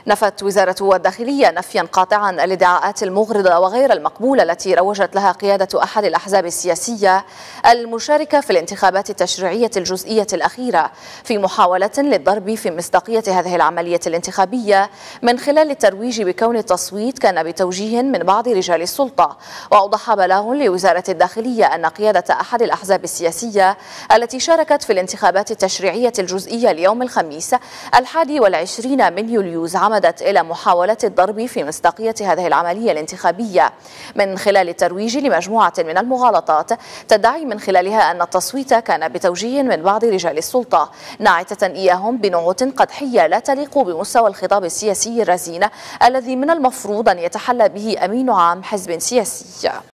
نفت وزارة الداخلية نفيا قاطعا الادعاءات المغرضة وغير المقبولة التي روجت لها قيادة أحد الأحزاب السياسية المشاركة في الانتخابات التشريعية الجزئية الأخيرة في محاولة للضرب في مصداقية هذه العملية الانتخابية من خلال الترويج بكون التصويت كان بتوجيه من بعض رجال السلطة. وأوضح بلاغ لوزارة الداخلية أن قيادة أحد الأحزاب السياسية التي شاركت في الانتخابات التشريعية الجزئية اليوم الخميس 21 من يوليوز عمدت إلى محاولة الضرب في مصداقية هذه العملية الانتخابية من خلال الترويج لمجموعة من المغالطات تدعي من خلالها أن التصويت كان بتوجيه من بعض رجال السلطة، ناعتة إياهم بنعوت قدحية لا تليق بمستوى الخطاب السياسي الرزين الذي من المفروض أن يتحلى به أمين عام حزب سياسي.